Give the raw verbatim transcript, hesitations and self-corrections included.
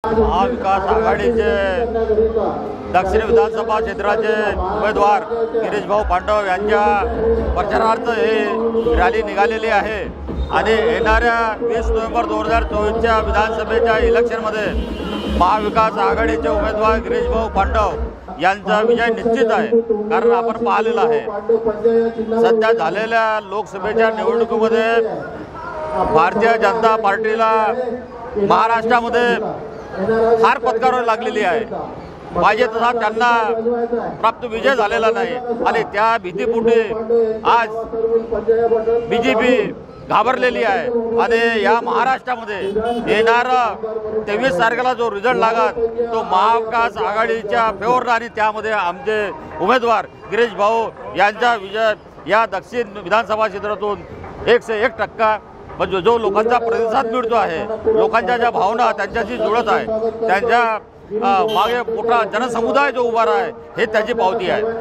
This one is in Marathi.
महाविकास आघाडीचे दक्षिण विधानसभा क्षेत्राचे उमेदवार गिरीश भाऊ पांडव यांच्या प्रचारार्थ ही रॅली निघालेली आहे आणि येणाऱ्या वीस नोव्हेंबर दोन हजार चोवीसच्या विधानसभेच्या इलेक्शनमध्ये महाविकास आघाडीचे उमेदवार गिरीश भाऊ पांडव यांचा विजय निश्चित आहे। कारण आपण पाहिलेलं आहे सध्या झालेल्या लोकसभेच्या निवडणुकीमध्ये भारतीय जनता पार्टीला महाराष्ट्रामध्ये हार पत्करावी लागलेली आहे। पाहिजे तसा त्यांना प्राप्त विजय झालेला नाही आणि त्या भीतीपोटी आज बी जे पी घाबरलेली आहे आणि या महाराष्ट्रामध्ये येणारा तेवीस तारखेला जो रिझल्ट लागत तो महाविकास आघाडीच्या फेवरला आणि त्यामध्ये आमचे उमेदवार गिरीश भाऊ यांचा विजय या दक्षिण विधानसभा क्षेत्रातून एकशे एक टक्का म्हणजे जो लोकांचा प्रतिसाद मिळतो आहे, लोकांच्या ज्या भावना त्यांच्याशी जुळत आहे, त्यांच्या मागे मोठा जनसमुदाय जो उभा आहे हे त्याची पावती आहे।